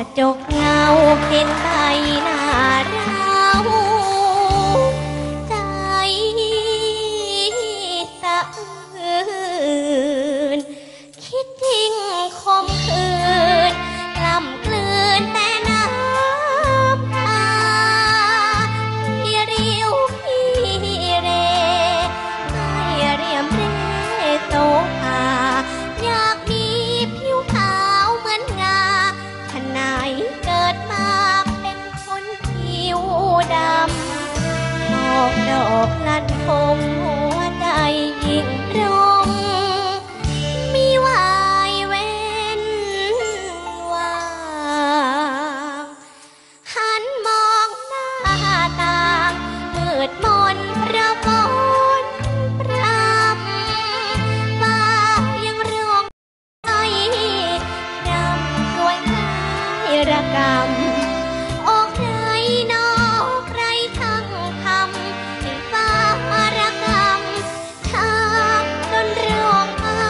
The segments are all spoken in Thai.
ระจกเงาเห็นใบหน้าเราใจสะอื้นคิดทิ้งคมคืนกล่ำกลืนแต่น้ำตาพี่ริ้วพี่เรไม่เรียมเร่โสภาอยากมีผิวขาวเหมือนงาฉะไหนเกิดมาเป็นคนผิวดำออกดอกลัดพงหัวใจยิ่งร้องมีวายเว้นว่างหันมองหน้าต่างมืดมนระบนปรำฟ้ายังร้องไห้รำรวยคล้ายระกำออกใครนอกใครทั้งคำให้ฟ้าระกำช้ำจนร้องไห้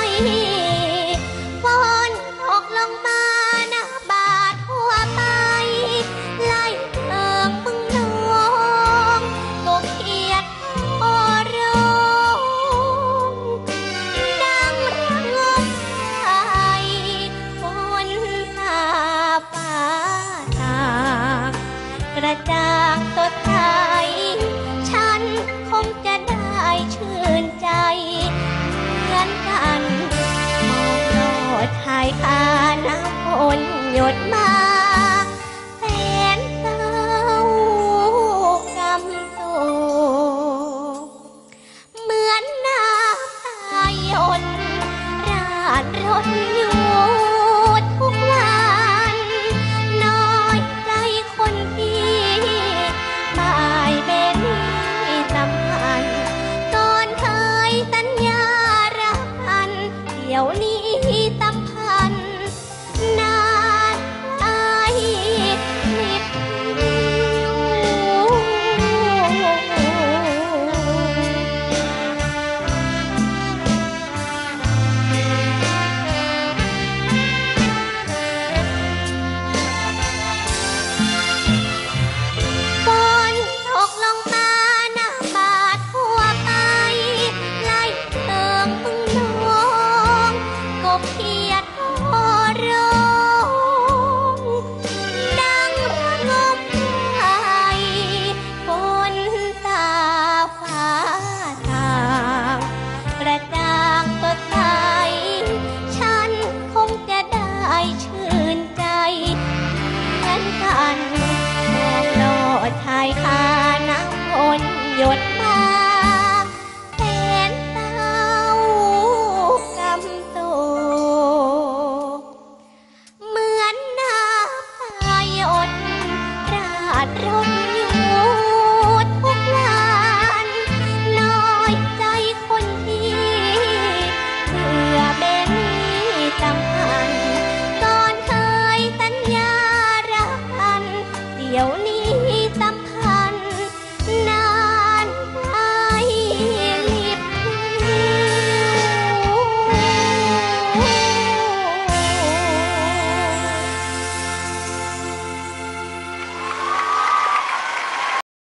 ฝนตกลงมาหน้าบาดทั่วไปไล่เถิงมึงน้องก็เขียดพอร้องดังระงมใจฝนตาฟ้าตากระจ่างสดใสฉันคงจะได้ชื่นใจเหมือนกันมองโลดชายคาน้ำฝนหยดมา